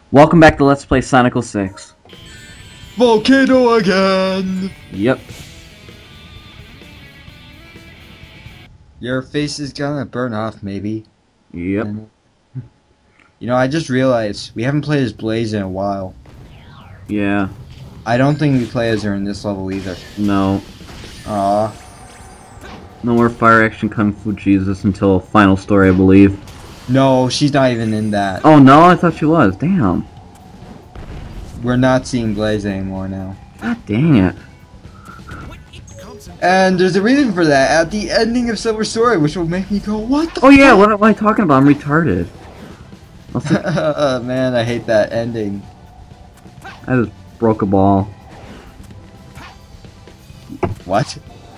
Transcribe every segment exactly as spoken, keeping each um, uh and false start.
Welcome back to Let's Play Sonic oh six. Volcano again! Yep. Your face is gonna burn off, maybe. Yep. And, you know, I just realized we haven't played as Blaze in a while. Yeah. I don't think we play as her in this level either. No. Aw. No more Fire Action Kung Fu Jesus until Final Story, I believe. No, she's not even in that. Oh no, I thought she was. Damn. We're not seeing Blaze anymore now. God dang it. And there's a reason for that at the ending of Silver Story, which will make me go, what the Oh yeah, fuck? what am I talking about? I'm retarded. I'll see- uh, man, I hate that ending. I just broke a ball. What?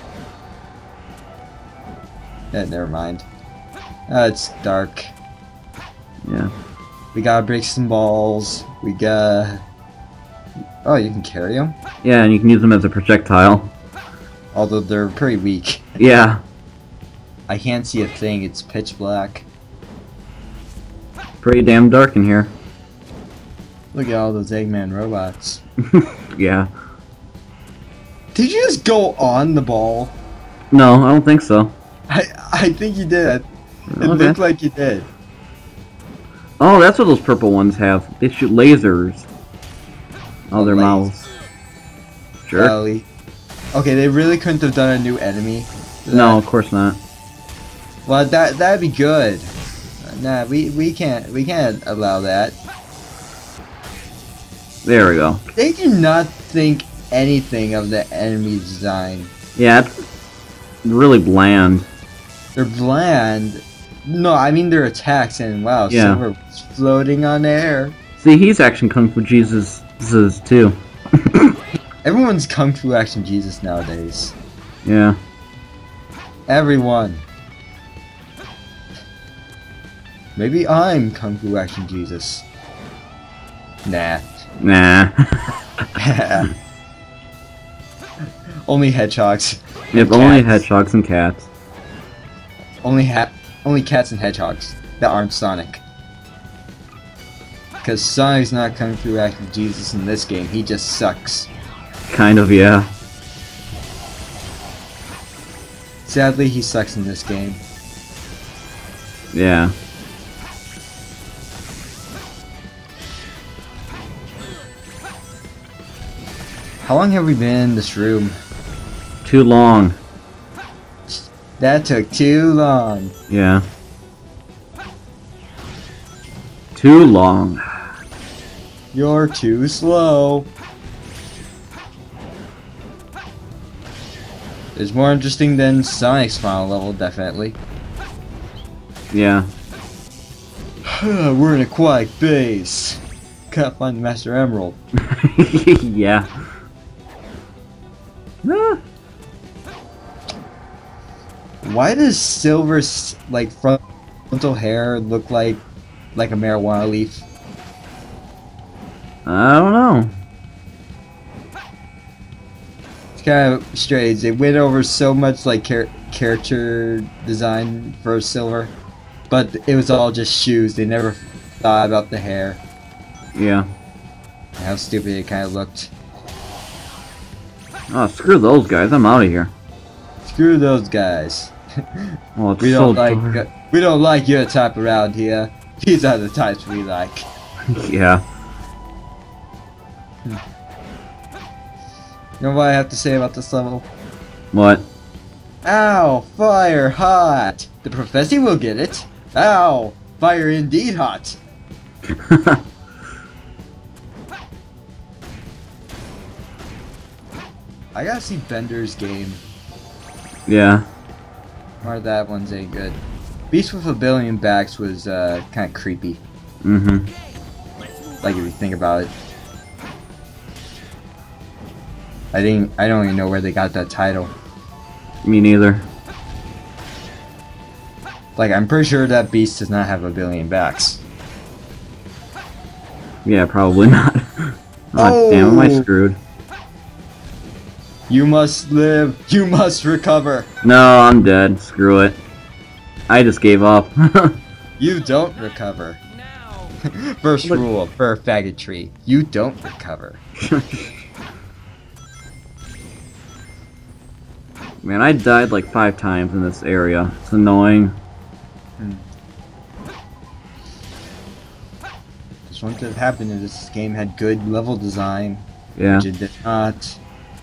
Yeah, never mind. Uh, it's dark. Yeah. We gotta break some balls. We gotta... Oh, you can carry them? Yeah, and you can use them as a projectile. Although they're pretty weak. Yeah. I can't see a thing, it's pitch black. Pretty damn dark in here. Look at all those Eggman robots. Yeah. Did you just go on the ball? No, I don't think so. I I think you did. It Okay. looked like you did. Oh, that's what those purple ones have. They shoot lasers. Oh, their Lasers. mouths. Sure. Golly. Okay, they really couldn't have done a new enemy. for No, that. of course not. Well, that that'd be good. Nah, we we can't we can't allow that. There we go. They do not think anything of the enemy design. Yeah, it's really bland. They're bland. No, I mean their attacks, and wow, Yeah. Silver was floating on air. See, he's Action Kung Fu Jesus too. Everyone's Kung Fu Action Jesus nowadays. Yeah. Everyone. Maybe I'm Kung Fu Action Jesus. Nah. Nah. Only hedgehogs. Yep, And only cats. hedgehogs and cats. Only ha only cats and hedgehogs that aren't Sonic. Because Sonic's not Kung Fu Action Jesus in this game. He just sucks. Kind of, yeah. Sadly, he sucks in this game. Yeah. How long have we been in this room? Too long. That took too long. Yeah. Too long. You're too slow. It's more interesting than Sonic's final level, definitely. Yeah. We're in Aquatic Base. Gotta find the Master Emerald. Yeah. Ah. Why does Silver's like frontal hair look like like a marijuana leaf? I don't know. It's kind of strange. They went over so much like char character design for Silver, but it was all just shoes. They never thought about the hair. Yeah. And how stupid it kind of looked. Oh, screw those guys. I'm out of here. Screw those guys. Oh, it's We so don't like dark. we don't like your type around here. These are the types we like. Yeah. You know what I have to say about this level? What? Ow! Fire hot! The Professor will get it! Ow! Fire indeed hot! I gotta see Bender's game. Yeah. Or that one's ain't good. Beast with a Billion Backs was uh, kind of creepy. Mm-hmm. Like if you think about it. I didn't. I don't even know where they got that title. Me neither. Like I'm pretty sure that beast does not have a billion backs. Yeah, probably not. Oh, Oh! damn, am I screwed? You must live. You must recover. No, I'm dead. Screw it. I just gave up. You don't recover. First Look. rule of fur faggotry: you don't recover. Man, I died like five times in this area. It's annoying. Hmm. Just one thing that happened is this game had good level design, Yeah. which it did not.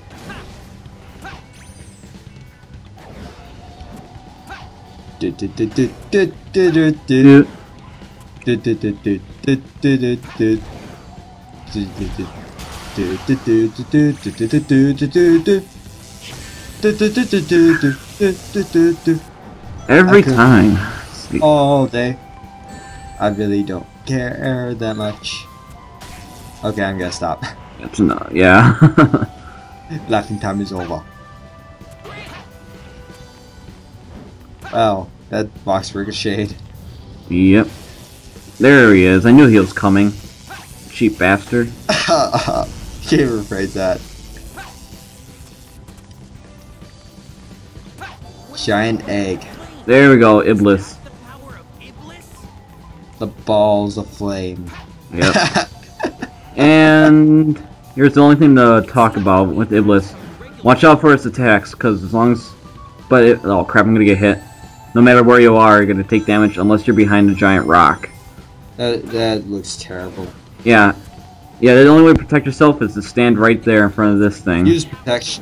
Du- du- du- du- du- du- du- du. Dude. Du- du- du- du- du- du- du- du. Du- du- du. Du- du- du- du- du- du- du- du- du- du- du- du. Du- du- du- du- du- du- du- du- du- du. Every I could- time. All day. I really don't care that much. Okay, I'm gonna stop. It's not. Yeah. Laughing time is over. Wow, that box ricocheted. Yep. There he is. I knew he was coming. Cheap bastard. Can't rephrase that. Giant egg. There we go, Iblis. The balls of flame. Yep. And here's the only thing to talk about with Iblis. Watch out for its attacks, because as long as... But, it, oh crap, I'm gonna get hit. No matter where you are, you're gonna take damage unless you're behind a giant rock. That, that looks terrible. Yeah. Yeah, the only way to protect yourself is to stand right there in front of this thing. Use protection.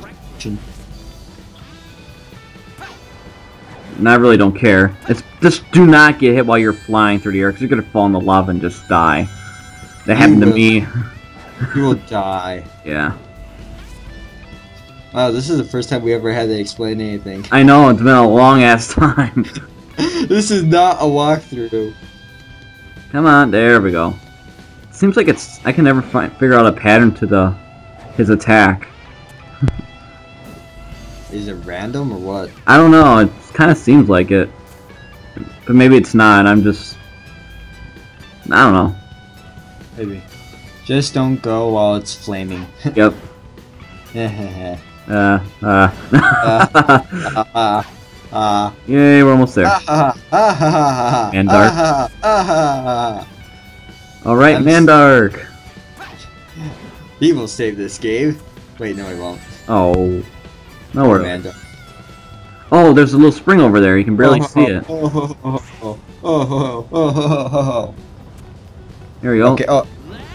And I really don't care. It's just do not get hit while you're flying through the air, because you're gonna fall in the lava and just die. That happened to will. me. You will die. Yeah. Wow, this is the first time we ever had to explain anything. I know, it's been a long ass time. This is not a walkthrough. Come on, there we go. Seems like it's... I can never find, figure out a pattern to the his attack. Is it random or what? I don't know, it kind of seems like it. But maybe it's not, I'm just... I don't know. Maybe. Just don't go while it's flaming. Yep. Uh, uh... uh, uh, uh, Yay, we're almost there. uh, And dark. uh, uh, Alright, I'm Mandark. He will save this game. Wait, no, he won't. Oh. No worries. Amanda. Oh, there's a little spring over there, you can barely oh, see it. Oh, oh, oh, oh, oh, oh, oh, oh. There we go. Okay, oh.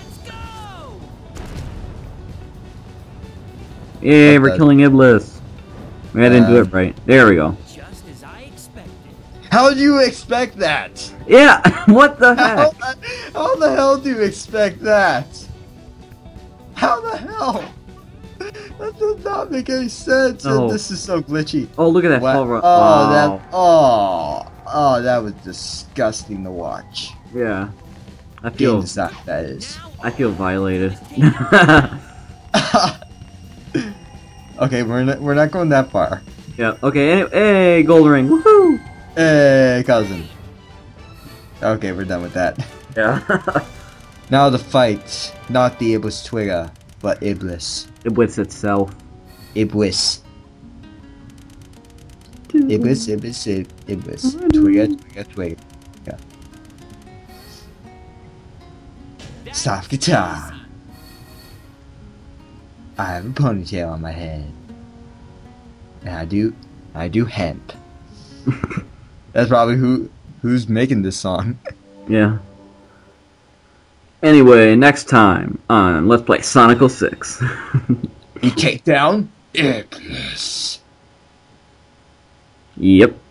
Yay, What we're the- killing Iblis. Maybe I didn't do Um, it right. There we go. Just as I expected. How do you expect that? Yeah, what the How, heck? the- how the hell do you expect that? How the hell? That does not make any sense. No. This is so glitchy. Oh, look at that What? fall run. Oh, Wow. that. Oh, oh, that was disgusting to watch. Yeah. I Game feel design, that is. I feel violated. Okay, we're not, we're not going that far. Yeah, okay, anyway, hey, gold ring, woohoo! Hey, cousin. Okay, we're done with that. Yeah. Now the fight. Not the Iblis Twigger, but Iblis. Iblis itself. Iblis. Iblis, Iblis, Ib- Iblis. Twigger, Twigger, Twigger. Yeah. Soft guitar. I have a ponytail on my head. And I do, I do hemp. That's probably who, who's making this song. Yeah. Anyway, next time on Let's Play Sonic oh six. You take down Iblis. Yep.